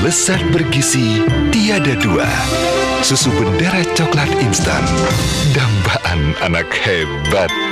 lezat bergizi tiada dua. Susu bendera coklat instan, dambaan anak hebat.